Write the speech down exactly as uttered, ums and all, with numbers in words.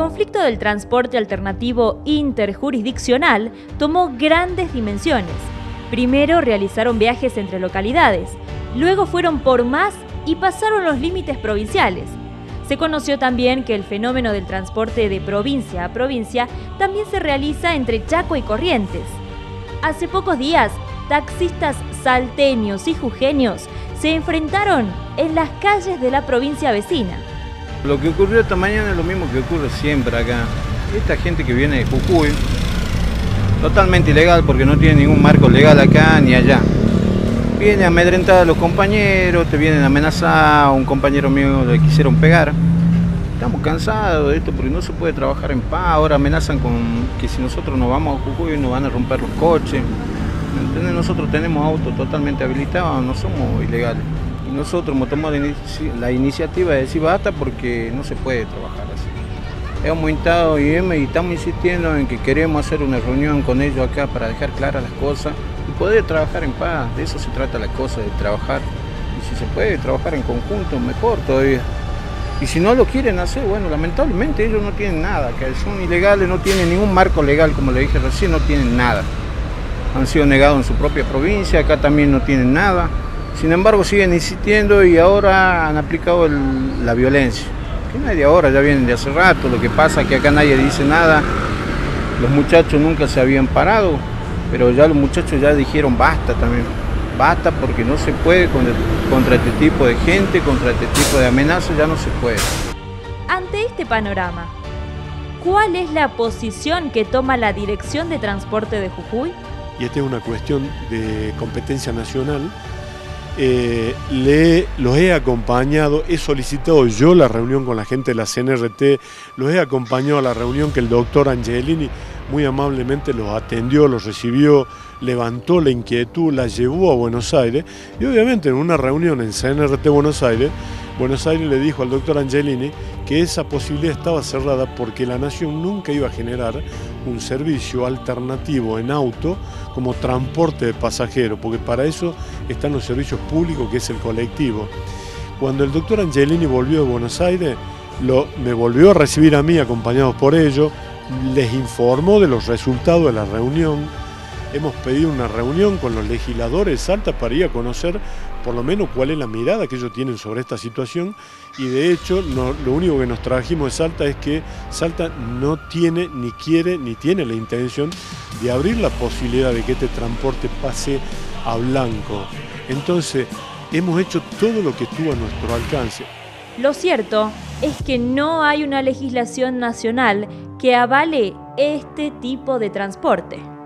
conflicto del transporte alternativo interjurisdiccional tomó grandes dimensiones. Primero realizaron viajes entre localidades, luego fueron por más y pasaron los límites provinciales. Se conoció también que el fenómeno del transporte de provincia a provincia también se realiza entre Chaco y Corrientes. Hace pocos días, taxistas salteños y jujeños se enfrentaron en las calles de la provincia vecina. Lo que ocurrió esta mañana es lo mismo que ocurre siempre acá. Esta gente que viene de Jujuy, totalmente ilegal porque no tiene ningún marco legal acá ni allá. Viene a amedrentar a los compañeros, te vienen a amenazar, a un compañero mío le quisieron pegar. Estamos cansados de esto porque no se puede trabajar en paz. Ahora amenazan con que si nosotros nos vamos a Jujuy nos van a romper los coches. ¿Entendés? Nosotros tenemos autos totalmente habilitados, no somos ilegales. Y nosotros hemos tomado la, inici la iniciativa de decir basta porque no se puede trabajar así. Hemos instado y estamos insistiendo en que queremos hacer una reunión con ellos acá para dejar claras las cosas y poder trabajar en paz. De eso se trata la cosa, de trabajar. Y si se puede trabajar en conjunto, mejor todavía. Y si no lo quieren hacer, bueno, lamentablemente ellos no tienen nada, que son ilegales, no tienen ningún marco legal, como le dije recién, no tienen nada. Han sido negados en su propia provincia, acá también no tienen nada. Sin embargo, siguen insistiendo y ahora han aplicado el, la violencia. Que no es de ahora, ya vienen de hace rato. Lo que pasa es que acá nadie dice nada. Los muchachos nunca se habían parado, pero ya los muchachos ya dijeron basta también. Basta porque no se puede contra, contra este tipo de gente, contra este tipo de amenazas, ya no se puede. Ante este panorama, ¿cuál es la posición que toma la Dirección de Transporte de Jujuy? Y esta es una cuestión de competencia nacional. Eh, le, los he acompañado, he solicitado yo la reunión con la gente de la C N R T, los he acompañado a la reunión que el doctor Angelini muy amablemente los atendió, los recibió, levantó la inquietud, la llevó a Buenos Aires y obviamente en una reunión en C N R T Buenos Aires, Buenos Aires le dijo al doctor Angelini que esa posibilidad estaba cerrada porque la Nación nunca iba a generar un servicio alternativo en auto como transporte de pasajeros, porque para eso están los servicios públicos, que es el colectivo. Cuando el doctor Angelini volvió de Buenos Aires, lo, me volvió a recibir a mí, acompañados por ellos, les informó de los resultados de la reunión. Hemos pedido una reunión con los legisladores de Salta para ir a conocer por lo menos cuál es la mirada que ellos tienen sobre esta situación y de hecho no, lo único que nos trajimos de Salta es que Salta no tiene, ni quiere, ni tiene la intención de abrir la posibilidad de que este transporte pase a blanco. Entonces hemos hecho todo lo que estuvo a nuestro alcance. Lo cierto es que no hay una legislación nacional que avale este tipo de transporte.